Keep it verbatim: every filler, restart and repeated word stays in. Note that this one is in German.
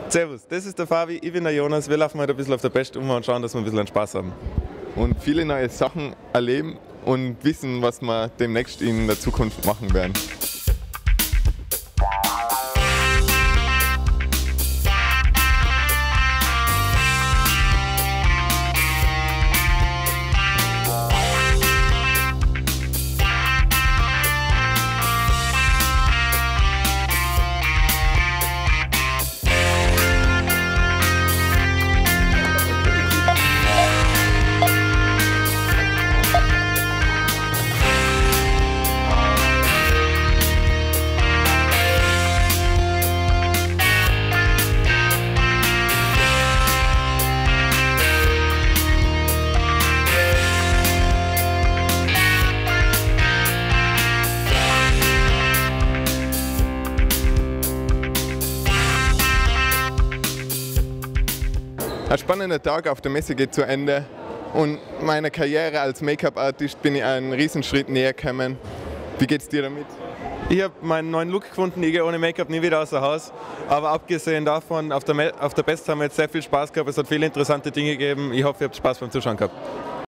Servus, das ist der Fabi, ich bin der Jonas. Wir laufen heute ein bisschen auf der Pest um und schauen, dass wir ein bisschen Spaß haben. Und viele neue Sachen erleben und wissen, was wir demnächst in der Zukunft machen werden. Ein spannender Tag auf der Messe geht zu Ende und meiner Karriere als Make-up-Artist bin ich einen Riesenschritt näher gekommen. Wie geht's dir damit? Ich habe meinen neuen Look gefunden, ich gehe ohne Make-up nie wieder außer Haus. Aber abgesehen davon, auf der, auf der Pest haben wir jetzt sehr viel Spaß gehabt, es hat viele interessante Dinge gegeben. Ich hoffe, ihr habt Spaß beim Zuschauen gehabt.